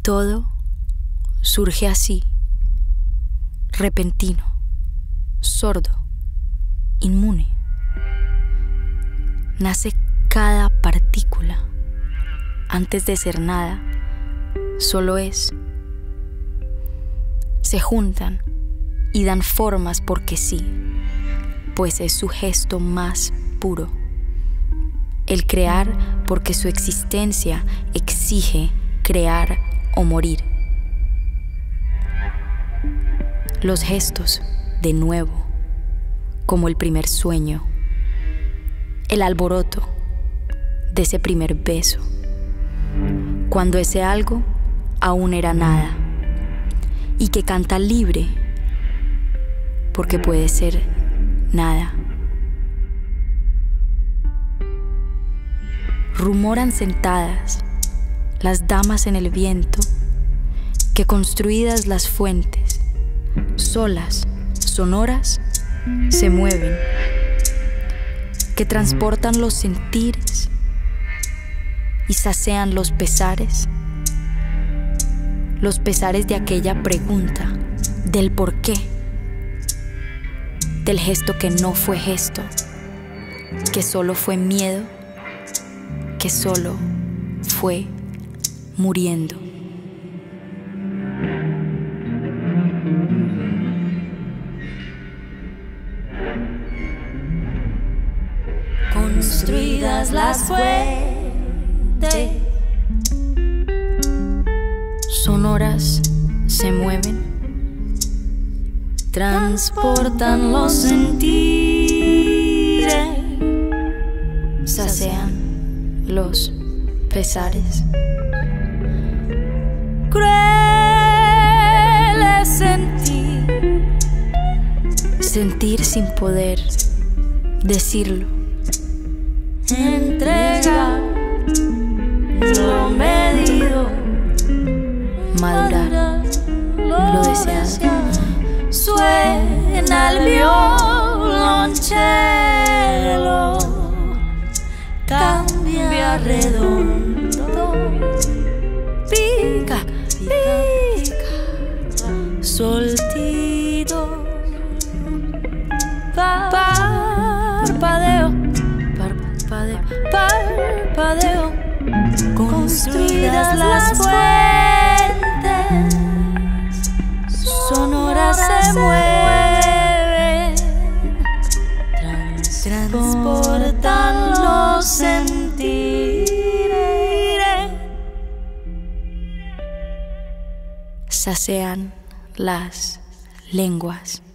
todo surge así, repentino, sordo, inmune. Nace cada partícula. Antes de ser nada, solo es. Se juntan y dan formas porque sí, pues es su gesto más puro. El crear porque su existencia exige crear o morir. Los gestos, de nuevo, como el primer sueño, el alboroto de ese primer beso, cuando ese algo aún era nada y que canta libre porque puede ser nada. Rumoran sentadas las damas en el viento que construidas las fuentes, solas, sonoras, se mueven, que transportan los sentires y sacian los pesares de aquella pregunta del por qué, del gesto que no fue gesto, que solo fue miedo, que solo fue muriendo. Construidas las fuentes, sonoras se mueven, transportan los sentires, sacian los pesares. Cruel es sentir sin poder decirlo. Entregar lo medido, Madurar lo deseado. Suena el violonchelo, cambia redondo, pica, pica, soltito, parpadeo, parpadeo, parpadeo. Construidas las fuentes, sonoras se mueven, transportan los sentires, Sacian las lenguas.